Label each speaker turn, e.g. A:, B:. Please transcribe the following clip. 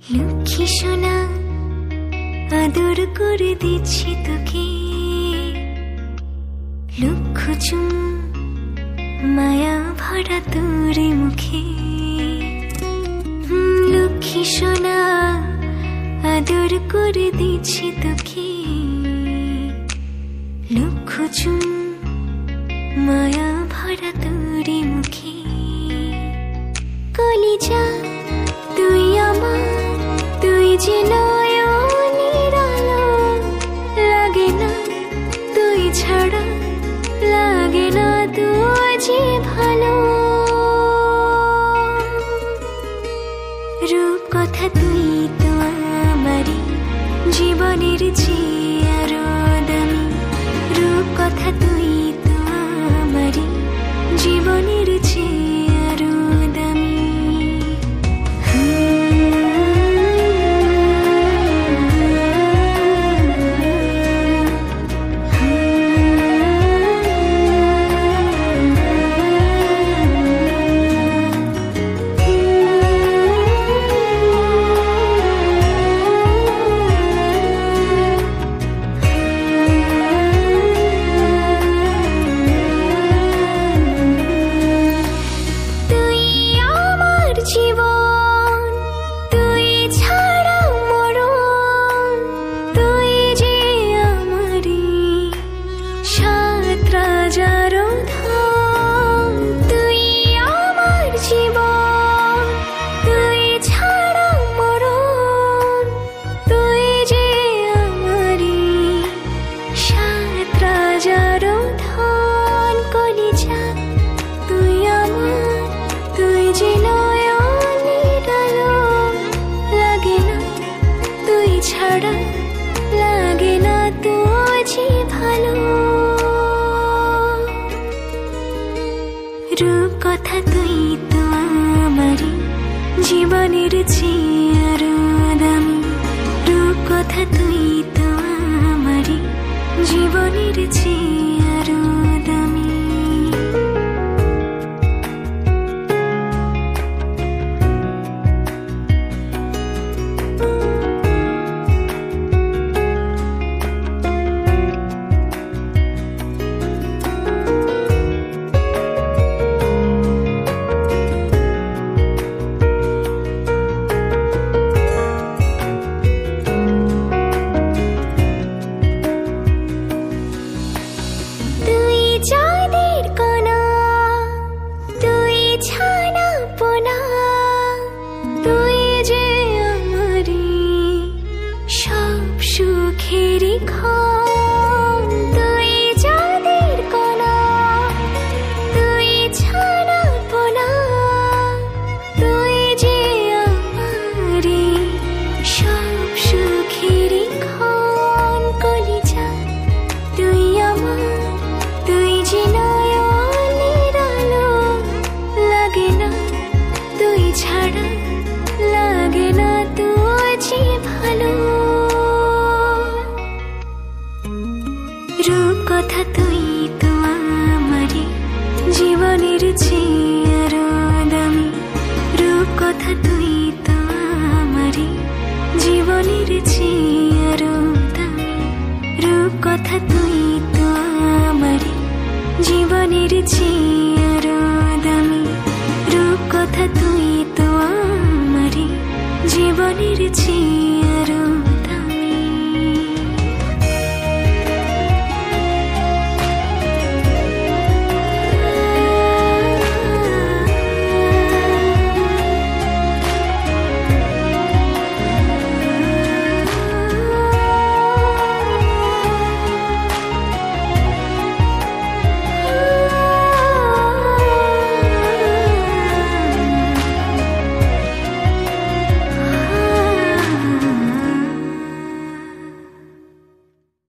A: লক্ষ্মী সোনা আদর করে দিচ্ছি তোকে, লক্ষ চুম মায়া ভরা তোর মুখে। লক্ষ্মী সোনা আদর করে দিচ্ছি তোকে, লক্ষ চুম মায়া ভরা তোর মুখে। কলিজা তুই আমার, তুই যে নয়নের আলো, লাগে না তুই ছাড়া, লাগে না তুই যে ভালো। রূপ কথা তুই তো আমারই জীবনের চেয়ে আরো দামি, রূপ কথা তুই তো আমারই জীবনের চেয়ে আরো দামি। লাগে না তুঝে ভালো। রূপ কথা তুই তো আমারই জীবনের চেয়ে আরো দামি, রূপ কথা তুই তো আমারই জীবনের চেয়ে আরো দামি। রূপ কথা তুই তো আমারই জীবনের চেয়ে আরো দামি, রূপ কথা তুই তো আমারই জীবনের চেয়ে আরো দামি, রূপ কথা তুই তো আমারই জীবনের চেয়ে আরো দামি, রূপ কথা তুই তো আমারই জীবনের চেয়ে